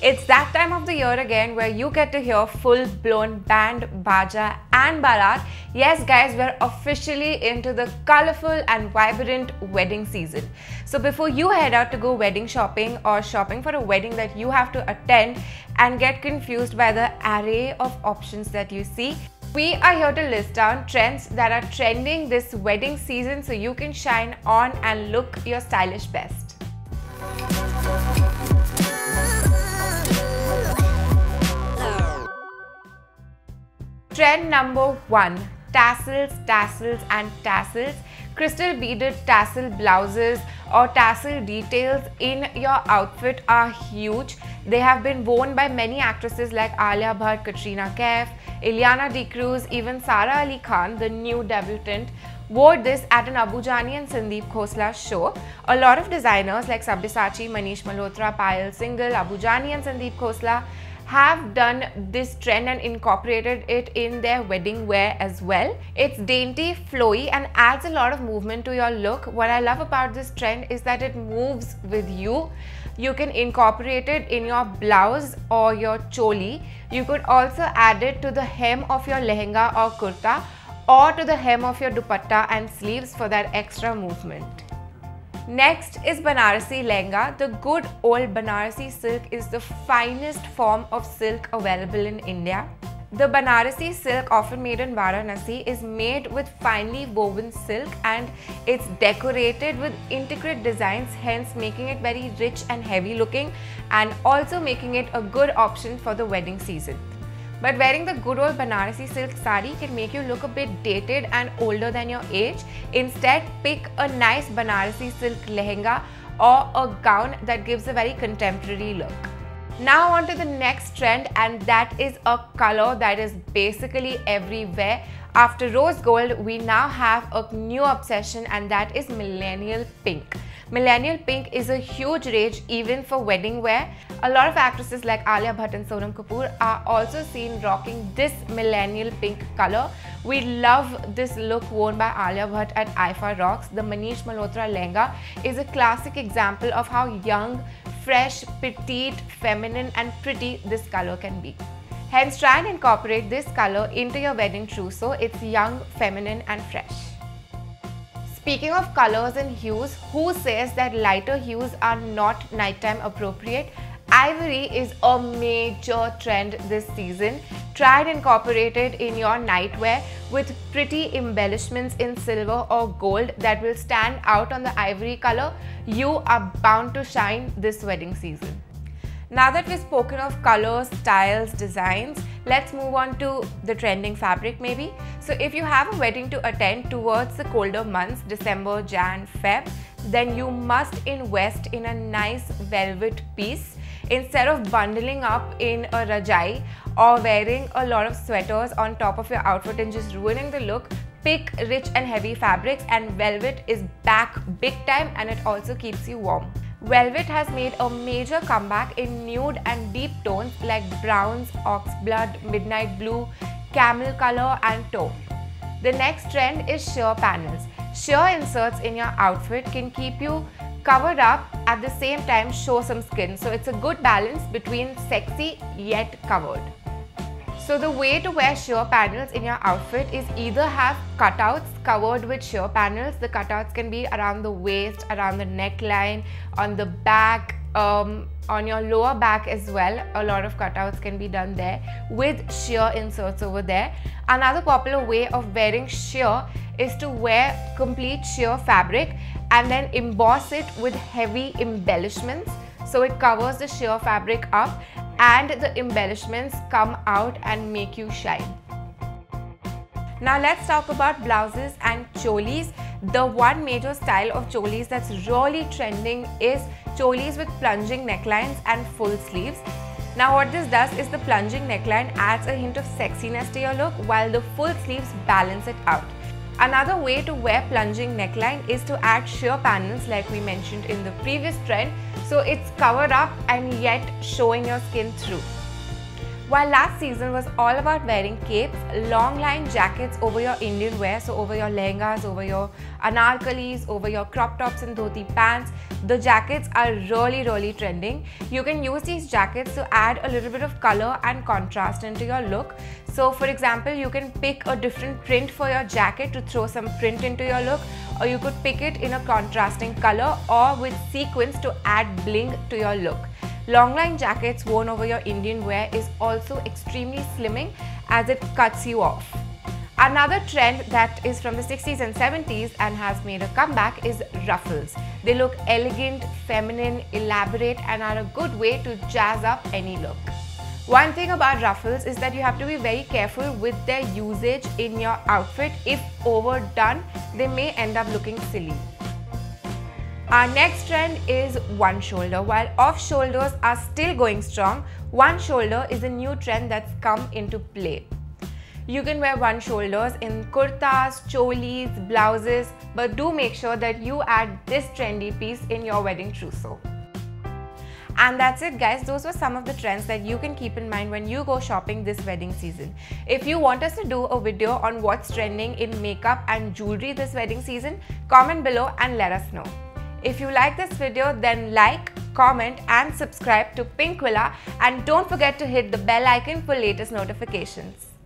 It's that time of the year again where you get to hear full-blown band, baja and barat. Yes guys, we're officially into the colorful and vibrant wedding season. So before you head out to go wedding shopping or shopping for a wedding that you have to attend and get confused by the array of options that you see, we are here to list down trends that are trending this wedding season so you can shine on and look your stylish best. Trend number 1. Tassels, tassels and tassels. Crystal beaded tassel blouses or tassel details in your outfit are huge. They have been worn by many actresses like Alia Bhatt, Katrina Kaif, Ileana D'Cruz, even Sara Ali Khan, the new debutant, wore this at an Abu Jani and Sandeep Khosla show. A lot of designers like Sabyasachi, Manish Malhotra, Payal Singhal, Abu Jani and Sandeep Khosla have done this trend and incorporated it in their wedding wear as well. It's dainty, flowy and adds a lot of movement to your look. What I love about this trend is that it moves with you. You can incorporate it in your blouse or your choli. You could also add it to the hem of your lehenga or kurta or to the hem of your dupatta and sleeves for that extra movement. Next is Banarasi Lehenga. The good old Banarasi silk is the finest form of silk available in India. The Banarasi silk, often made in Varanasi, is made with finely woven silk and it's decorated with intricate designs, hence making it very rich and heavy looking and also making it a good option for the wedding season. But wearing the good old Banarasi silk sari can make you look a bit dated and older than your age. Instead, pick a nice Banarasi silk lehenga or a gown that gives a very contemporary look. Now on to the next trend, and that is a color that is basically everywhere. After rose gold, we now have a new obsession, and that is millennial pink. Millennial pink is a huge rage even for wedding wear. A lot of actresses like Alia Bhatt and Sonam Kapoor are also seen rocking this millennial pink color. We love this look worn by Alia Bhatt at IFA Rocks. The Manish Malhotra lehenga is a classic example of how young, fresh, petite, feminine and pretty this color can be. Hence, try and incorporate this color into your wedding trousseau. It's young, feminine and fresh. Speaking of colors and hues, who says that lighter hues are not nighttime appropriate? Ivory is a major trend this season. Try and incorporate it in your nightwear with pretty embellishments in silver or gold that will stand out on the ivory color. You are bound to shine this wedding season. Now that we've spoken of colors, styles, designs, let's move on to the trending fabric maybe. So if you have a wedding to attend towards the colder months, December, Jan, Feb, then you must invest in a nice velvet piece. Instead of bundling up in a rajai or wearing a lot of sweaters on top of your outfit and just ruining the look, pick rich and heavy fabrics, and velvet is back big time and it also keeps you warm. Velvet has made a major comeback in nude and deep tones like browns, oxblood, midnight blue, camel color and taupe. The next trend is sheer panels. Sheer inserts in your outfit can keep you covered up at the same time show some skin. So it's a good balance between sexy yet covered. So the way to wear sheer panels in your outfit is either have cutouts covered with sheer panels. The cutouts can be around the waist, around the neckline, on the back, on your lower back as well. A lot of cutouts can be done there with sheer inserts over there. Another popular way of wearing sheer is to wear complete sheer fabric and then emboss it with heavy embellishments. So it covers the sheer fabric up and the embellishments come out and make you shine. Now let's talk about blouses and cholis. The one major style of cholis that's really trending is cholis with plunging necklines and full sleeves. Now what this does is the plunging neckline adds a hint of sexiness to your look while the full sleeves balance it out. Another way to wear plunging neckline is to add sheer panels like we mentioned in the previous trend, so it's covered up and yet showing your skin through. While last season was all about wearing capes, long line jackets over your Indian wear, so over your lehengas, over your anarkalis, over your crop tops and dhoti pants, the jackets are really trending. You can use these jackets to add a little bit of color and contrast into your look. So for example, you can pick a different print for your jacket to throw some print into your look, or you could pick it in a contrasting color or with sequins to add bling to your look. Longline jackets worn over your Indian wear is also extremely slimming as it cuts you off. Another trend that is from the 60s and 70s and has made a comeback is ruffles. They look elegant, feminine, elaborate and are a good way to jazz up any look. One thing about ruffles is that you have to be very careful with their usage in your outfit. If overdone, they may end up looking silly. Our next trend is one shoulder. While off shoulders are still going strong, one shoulder is a new trend that's come into play. You can wear one shoulders in kurtas, cholis, blouses, but do make sure that you add this trendy piece in your wedding trousseau. And that's it guys, those were some of the trends that you can keep in mind when you go shopping this wedding season. If you want us to do a video on what's trending in makeup and jewelry this wedding season, comment below and let us know. If you like this video, then like, comment and subscribe to Pink Villa, and don't forget to hit the bell icon for latest notifications.